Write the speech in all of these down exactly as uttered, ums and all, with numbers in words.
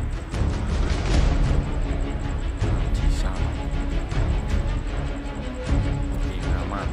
Bisa. Oke, aman.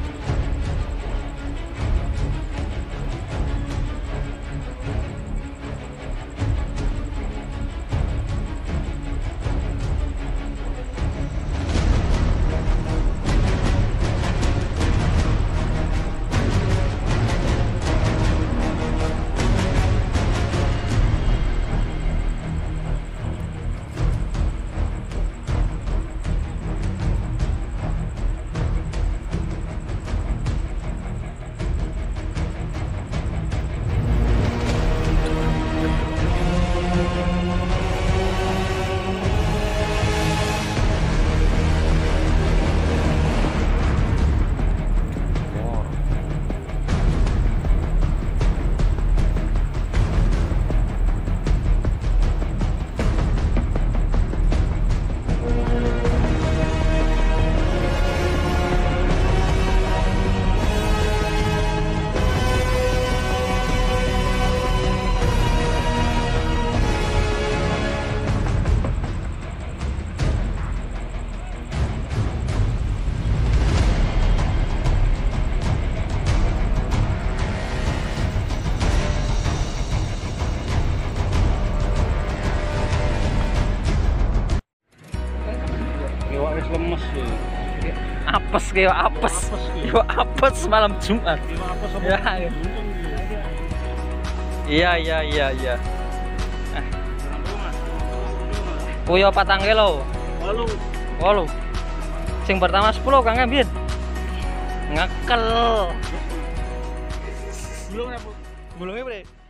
Iwak wis lemes ya. Apes kayak apes. Yo apes malam Jumat. Iwak apa sama? Ya. Iya iya iya iya. Kuyo patang kilo. Walu. Walu. Sing pertama sepuluh Kang Ambien. Ngekel. Belum ya, Bu? Bulungnya bre.